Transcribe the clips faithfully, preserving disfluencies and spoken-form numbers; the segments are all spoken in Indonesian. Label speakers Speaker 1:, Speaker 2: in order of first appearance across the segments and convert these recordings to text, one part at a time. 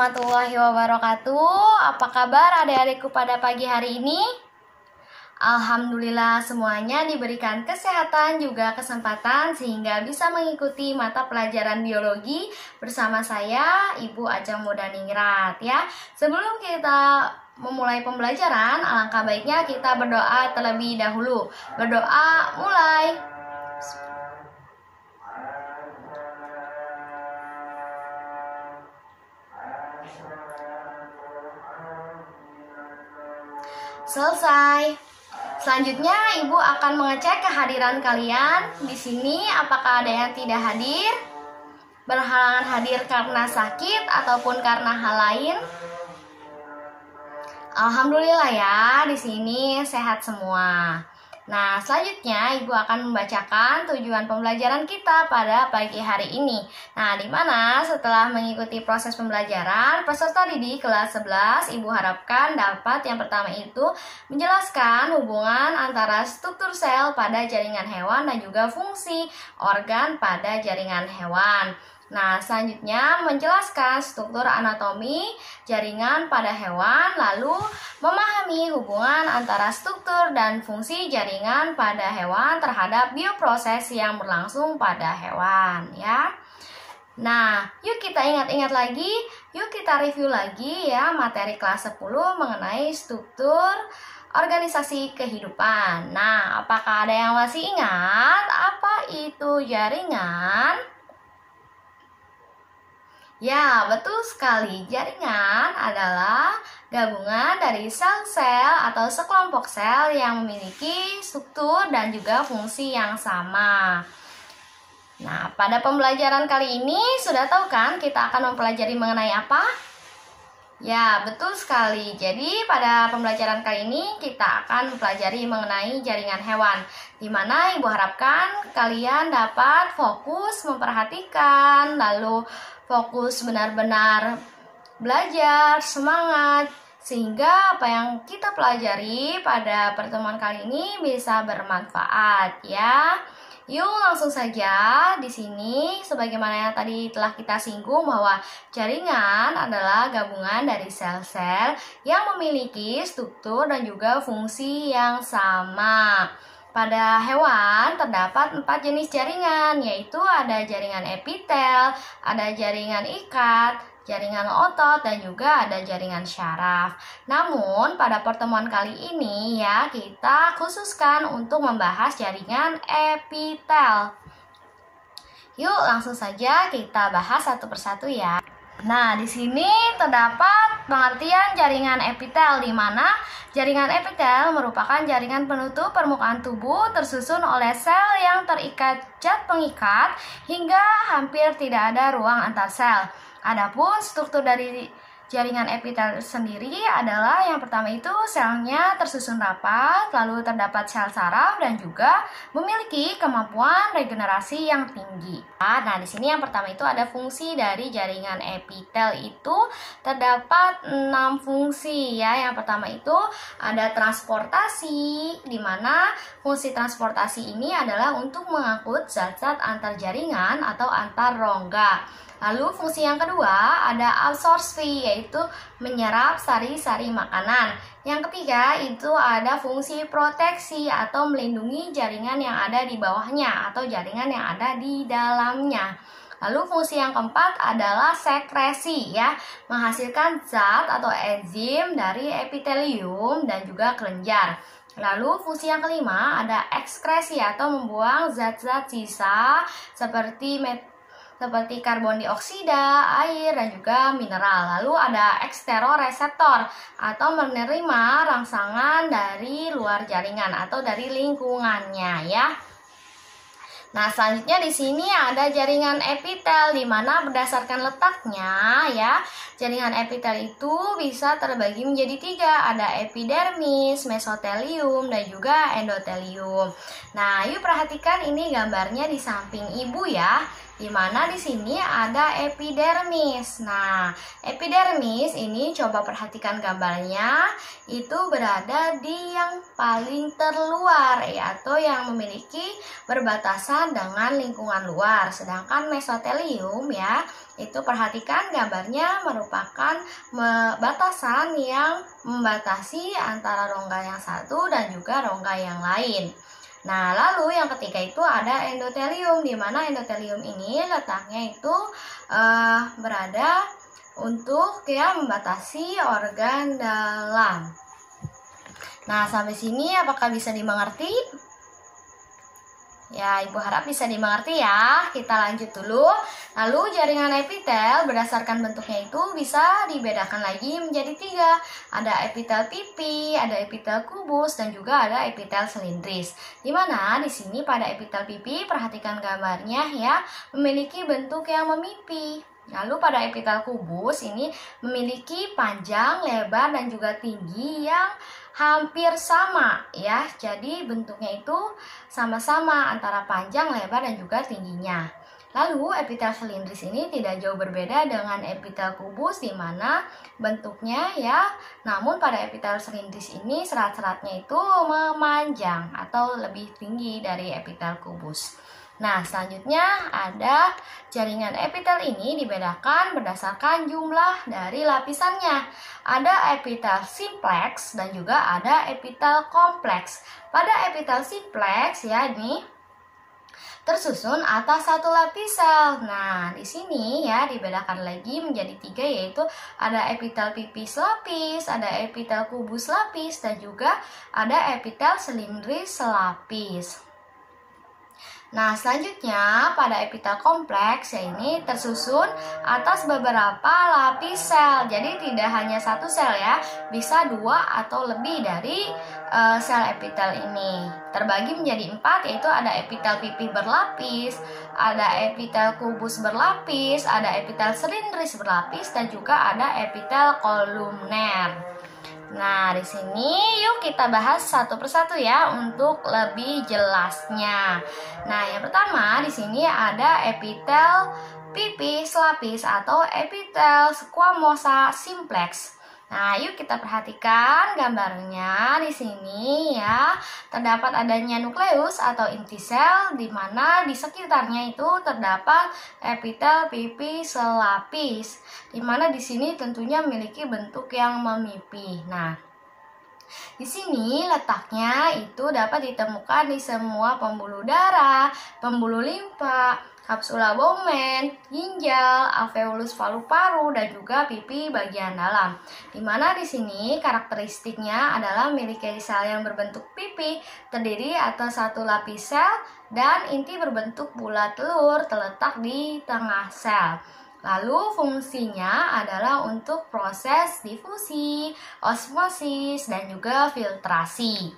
Speaker 1: warahmatullahi wabarakatuh. Apa kabar adik-adikku pada pagi hari ini? Alhamdulillah semuanya diberikan kesehatan juga kesempatan sehingga bisa mengikuti mata pelajaran biologi bersama saya Ibu Ajeng Mudaningrat ya. Sebelum kita memulai pembelajaran, alangkah baiknya kita berdoa terlebih dahulu. Berdoa mulai. Selesai. Selanjutnya Ibu akan mengecek kehadiran kalian. Di sini apakah ada yang tidak hadir? Berhalangan hadir karena sakit ataupun karena hal lain? Alhamdulillah ya, di sini sehat semua. Nah, selanjutnya Ibu akan membacakan tujuan pembelajaran kita pada pagi hari ini. Nah, di mana setelah mengikuti proses pembelajaran, peserta didik kelas sebelas Ibu harapkan dapat yang pertama itu menjelaskan hubungan antara struktur sel pada jaringan hewan dan juga fungsi organ pada jaringan hewan. Nah, selanjutnya menjelaskan struktur anatomi jaringan pada hewan, lalu memahami hubungan antara struktur dan fungsi jaringan pada hewan terhadap bioproses yang berlangsung pada hewan ya. Nah, yuk kita ingat-ingat lagi, yuk kita review lagi ya materi kelas sepuluh mengenai struktur organisasi kehidupan. Nah, apakah ada yang masih ingat apa itu jaringan? Ya, betul sekali. Jaringan adalah gabungan dari sel-sel atau sekelompok sel yang memiliki struktur dan juga fungsi yang sama. Nah, pada pembelajaran kali ini sudah tahu kan kita akan mempelajari mengenai apa? Ya, betul sekali. Jadi, pada pembelajaran kali ini kita akan mempelajari mengenai jaringan hewan, di mana Ibu harapkan kalian dapat fokus memperhatikan, lalu fokus benar-benar belajar, semangat, sehingga apa yang kita pelajari pada pertemuan kali ini bisa bermanfaat ya. Yuk langsung saja di sini sebagaimana yang tadi telah kita singgung bahwa jaringan adalah gabungan dari sel-sel yang memiliki struktur dan juga fungsi yang sama. Pada hewan terdapat empat jenis jaringan, yaitu ada jaringan epitel, ada jaringan ikat, jaringan otot, dan juga ada jaringan syaraf. Namun pada pertemuan kali ini ya kita khususkan untuk membahas jaringan epitel. Yuk langsung saja kita bahas satu persatu ya. Nah, di sini terdapat pengertian jaringan epitel, di mana jaringan epitel merupakan jaringan penutup permukaan tubuh tersusun oleh sel yang terikat zat pengikat hingga hampir tidak ada ruang antar sel. Adapun struktur dari jaringan epitel sendiri adalah yang pertama itu selnya tersusun rapat, lalu terdapat sel saraf dan juga memiliki kemampuan regenerasi yang tinggi. Nah, di sini yang pertama itu ada fungsi dari jaringan epitel itu terdapat enam fungsi ya. Yang pertama itu ada transportasi, di mana fungsi transportasi ini adalah untuk mengangkut zat-zat antar jaringan atau antar rongga. Lalu fungsi yang kedua ada absorpsi, yaitu menyerap sari-sari makanan. Yang ketiga itu ada fungsi proteksi atau melindungi jaringan yang ada di bawahnya atau jaringan yang ada di dalamnya. Lalu fungsi yang keempat adalah sekresi ya, menghasilkan zat atau enzim dari epitelium dan juga kelenjar. Lalu fungsi yang kelima ada ekskresi atau membuang zat-zat sisa seperti met seperti karbon dioksida, air, dan juga mineral. Lalu ada eksteroreseptor atau menerima rangsangan dari luar jaringan atau dari lingkungannya ya. Nah, selanjutnya di sini ada jaringan epitel, di mana berdasarkan letaknya ya, jaringan epitel itu bisa terbagi menjadi tiga, ada epidermis, mesotelium, dan juga endotelium. Nah, yuk perhatikan ini gambarnya di samping Ibu ya. di mana di sini ada epidermis. Nah, epidermis ini coba perhatikan gambarnya, itu berada di yang paling terluar ya, atau yang memiliki berbatasan dengan lingkungan luar. Sedangkan mesotelium ya, itu perhatikan gambarnya merupakan batasan yang membatasi antara rongga yang satu dan juga rongga yang lain. Nah, lalu yang ketiga itu ada endotelium, di mana endotelium ini letaknya itu uh, berada untuk ya membatasi organ dalam. Nah, sampai sini apakah bisa dimengerti? Ya, Ibu harap bisa dimengerti ya. Kita lanjut dulu. Lalu jaringan epitel berdasarkan bentuknya itu bisa dibedakan lagi menjadi tiga. Ada epitel pipi, ada epitel kubus, dan juga ada epitel silindris. Dimana di sini pada epitel pipi, perhatikan gambarnya ya, memiliki bentuk yang memipi. Lalu pada epitel kubus ini memiliki panjang, lebar, dan juga tinggi yang hampir sama ya. Jadi bentuknya itu sama-sama antara panjang, lebar, dan juga tingginya. Lalu epitel silindris ini tidak jauh berbeda dengan epitel kubus, di mana bentuknya ya, namun pada epitel silindris ini serat-seratnya itu memanjang atau lebih tinggi dari epitel kubus. Nah, selanjutnya ada jaringan epitel ini dibedakan berdasarkan jumlah dari lapisannya. Ada epitel simplex dan juga ada epitel kompleks. Pada epitel simplex ya, ini tersusun atas satu lapis sel. Nah, di sini ya dibedakan lagi menjadi tiga, yaitu ada epitel pipi selapis, ada epitel kubus selapis, dan juga ada epitel silindris selapis. Nah, selanjutnya pada epitel kompleks ya, ini tersusun atas beberapa lapis sel. Jadi tidak hanya satu sel ya, bisa dua atau lebih dari uh, sel epitel ini. Terbagi menjadi empat, yaitu ada epitel pipi berlapis, ada epitel kubus berlapis, ada epitel silindris berlapis, dan juga ada epitel kolumner. Nah, di sini yuk kita bahas satu persatu ya untuk lebih jelasnya. Nah, yang pertama di sini ada epitel pipi selapis atau epitel squamosa simplex. Nah, yuk kita perhatikan gambarnya di sini ya. Terdapat adanya nukleus atau inti sel, di mana di sekitarnya itu terdapat epitel pipi selapis, di mana di sini tentunya memiliki bentuk yang memipi. Nah, di sini letaknya itu dapat ditemukan di semua pembuluh darah, pembuluh limpa, kapsula Bowman, ginjal, alveolus paru-paru, dan juga pipi bagian dalam. Dimana di sini karakteristiknya adalah memiliki sel yang berbentuk pipi, terdiri atas satu lapis sel, dan inti berbentuk bulat telur terletak di tengah sel. Lalu fungsinya adalah untuk proses difusi, osmosis, dan juga filtrasi.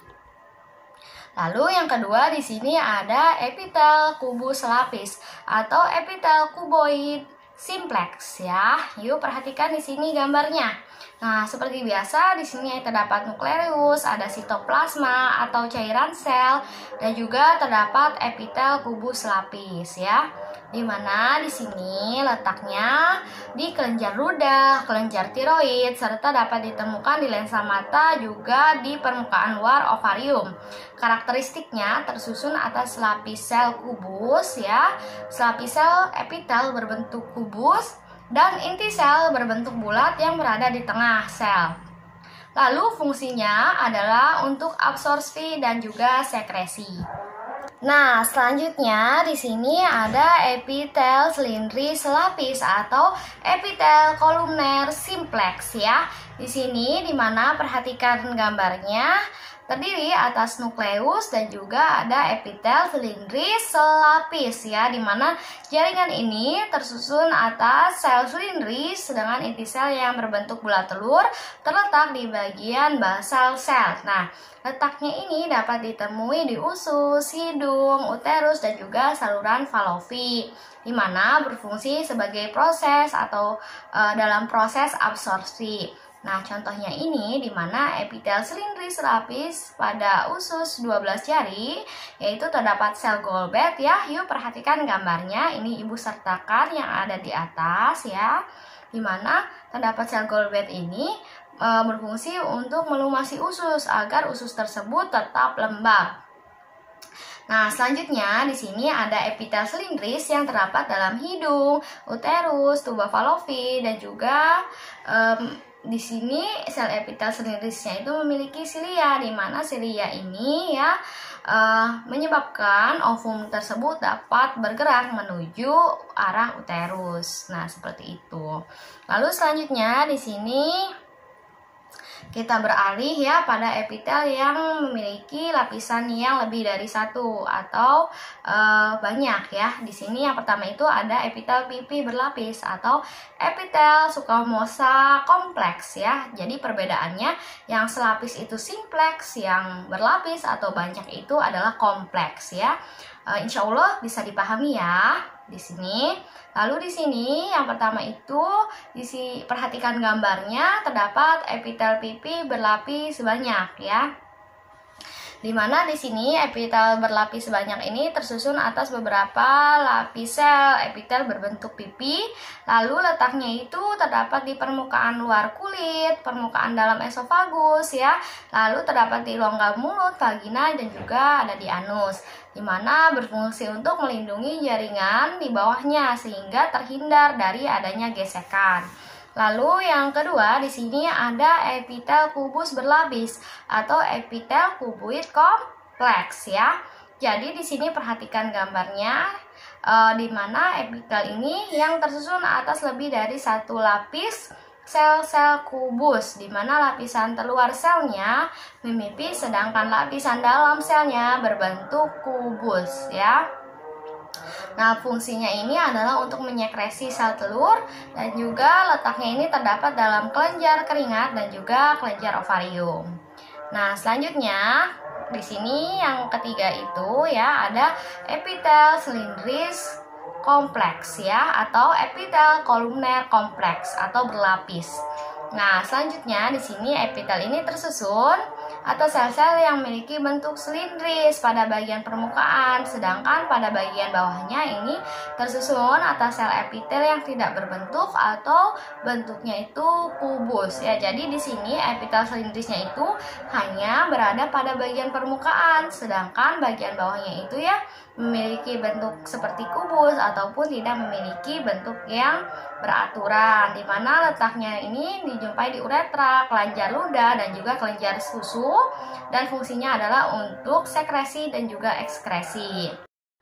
Speaker 1: Lalu yang kedua di sini ada epitel kubus selapis atau epitel kuboid simplex ya. Yuk perhatikan di sini gambarnya. Nah, seperti biasa di sini terdapat nukleus, ada sitoplasma atau cairan sel, dan juga terdapat epitel kubus selapis ya. Di mana di sini letaknya di kelenjar ludah, kelenjar tiroid, serta dapat ditemukan di lensa mata, juga di permukaan luar ovarium. Karakteristiknya tersusun atas lapis sel kubus ya, lapis sel epitel berbentuk kubus, dan inti sel berbentuk bulat yang berada di tengah sel. Lalu fungsinya adalah untuk absorpsi dan juga sekresi. Nah, selanjutnya di sini ada epitel silindris selapis atau epitel kolumner simplex ya. Di sini dimana perhatikan gambarnya, terdiri atas nukleus dan juga ada epitel silindris selapis ya, dimana jaringan ini tersusun atas sel silindris, sedangkan inti sel yang berbentuk bulat telur terletak di bagian basal sel. Nah, letaknya ini dapat ditemui di usus, hidung, uterus, dan juga saluran Fallopi, di mana berfungsi sebagai proses atau e, dalam proses absorpsi. Nah, contohnya ini di mana epitel silindris lapis pada usus dua belas jari, yaitu terdapat sel Goldberg ya. Yuk perhatikan gambarnya, ini Ibu sertakan yang ada di atas ya. Di mana terdapat sel Goldberg ini e, berfungsi untuk melumasi usus agar usus tersebut tetap lembab. Nah, selanjutnya di sini ada epitel silindris yang terdapat dalam hidung, uterus, tuba fallopi, dan juga um, di sini sel epitel silindrisnya itu memiliki silia, di mana silia ini ya uh, menyebabkan ovum tersebut dapat bergerak menuju arah uterus. Nah, seperti itu. Lalu selanjutnya di sini kita beralih ya pada epitel yang memiliki lapisan yang lebih dari satu atau e, banyak ya. Di sini yang pertama itu ada epitel pipi berlapis atau epitel squamosa kompleks ya. Jadi perbedaannya yang selapis itu simplex, yang berlapis atau banyak itu adalah kompleks ya. E, insya Allah bisa dipahami ya di sini. Lalu di sini yang pertama itu isi perhatikan gambarnya, terdapat epitel pipi berlapis banyak ya. Dimana di sini epitel berlapis banyak ini tersusun atas beberapa lapis sel epitel berbentuk pipi. Lalu letaknya itu terdapat di permukaan luar kulit, permukaan dalam esofagus ya. Lalu terdapat di rongga mulut, vagina, dan juga ada di anus, dimana berfungsi untuk melindungi jaringan di bawahnya sehingga terhindar dari adanya gesekan. Lalu yang kedua di sini ada epitel kubus berlapis atau epitel kuboid kompleks ya. Jadi di sini perhatikan gambarnya e, di mana epitel ini yang tersusun atas lebih dari satu lapis sel-sel kubus, di mana lapisan terluar selnya memipis sedangkan lapisan dalam selnya berbentuk kubus ya. Nah, fungsinya ini adalah untuk menyekresi sel telur dan juga letaknya ini terdapat dalam kelenjar keringat dan juga kelenjar ovarium. Nah, selanjutnya di sini yang ketiga itu ya ada epitel silindris kompleks ya atau epitel kolumner kompleks atau berlapis. Nah, selanjutnya di sini epitel ini tersusun atau sel-sel yang memiliki bentuk silindris pada bagian permukaan, sedangkan pada bagian bawahnya ini tersusun atas sel epitel yang tidak berbentuk atau bentuknya itu kubus ya. Jadi di sini epitel silindrisnya itu hanya berada pada bagian permukaan, sedangkan bagian bawahnya itu ya memiliki bentuk seperti kubus ataupun tidak memiliki bentuk yang beraturan, di mana letaknya ini dijumpai di uretra, kelenjar ludah, dan juga kelenjar susu, dan fungsinya adalah untuk sekresi dan juga ekskresi.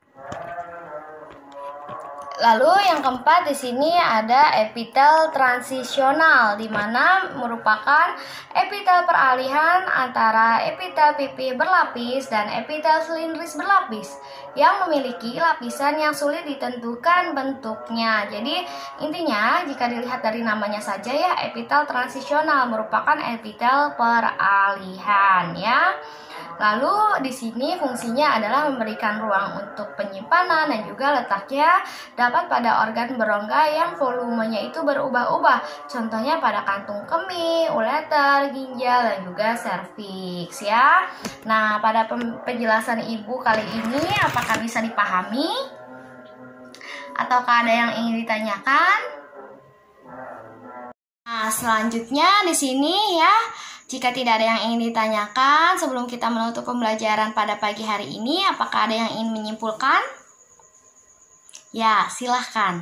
Speaker 1: Lalu yang keempat di sini ada epitel transisional, di mana merupakan epitel peralihan antara epitel pipi berlapis dan epitel silindris berlapis yang memiliki lapisan yang sulit ditentukan bentuknya. Jadi intinya jika dilihat dari namanya saja ya, epitel transisional merupakan epitel peralihan ya. Lalu di sini fungsinya adalah memberikan ruang untuk penyimpanan dan juga letaknya dapat pada organ berongga yang volumenya itu berubah-ubah. Contohnya pada kantung kemih, ureter, ginjal, dan juga serviks ya. Nah, pada penjelasan Ibu kali ini apakah bisa dipahami? Ataukah ada yang ingin ditanyakan? Nah, selanjutnya di sini ya, jika tidak ada yang ingin ditanyakan sebelum kita menutup pembelajaran pada pagi hari ini, apakah ada yang ingin menyimpulkan? Ya, silahkan.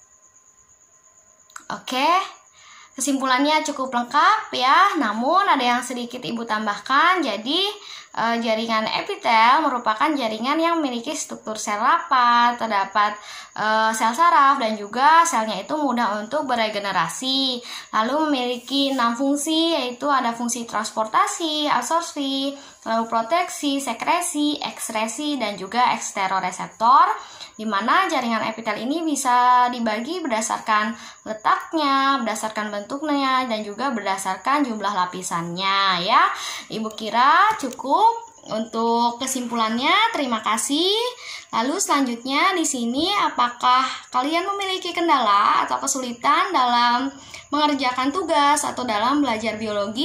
Speaker 1: Oke, kesimpulannya cukup lengkap ya, namun ada yang sedikit Ibu tambahkan. Jadi e, jaringan epitel merupakan jaringan yang memiliki struktur sel rapat, terdapat e, sel saraf, dan juga selnya itu mudah untuk beregenerasi. Lalu memiliki enam fungsi, yaitu ada fungsi transportasi, absorpsi, lalu proteksi, sekresi, ekskresi, dan juga eksteroreseptor, di mana jaringan epitel ini bisa dibagi berdasarkan letaknya, berdasarkan bentuknya, dan juga berdasarkan jumlah lapisannya ya. Ibu kira cukup Untuk kesimpulannya, terima kasih. Lalu selanjutnya di sini, apakah kalian memiliki kendala atau kesulitan dalam mengerjakan tugas atau dalam belajar biologi?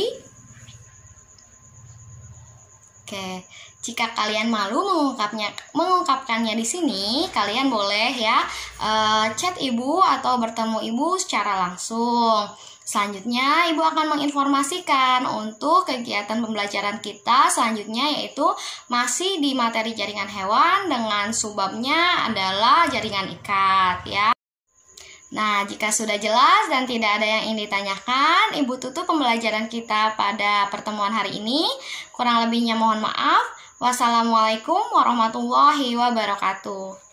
Speaker 1: Oke, jika kalian malu mengungkapnya, mengungkapkannya di sini, kalian boleh ya uh, chat ibu atau bertemu ibu secara langsung. Selanjutnya, ibu akan menginformasikan untuk kegiatan pembelajaran kita selanjutnya, yaitu masih di materi jaringan hewan dengan subbabnya adalah jaringan ikat ya. Nah, jika sudah jelas dan tidak ada yang ingin ditanyakan, ibu tutup pembelajaran kita pada pertemuan hari ini. Kurang lebihnya mohon maaf. Wassalamualaikum warahmatullahi wabarakatuh.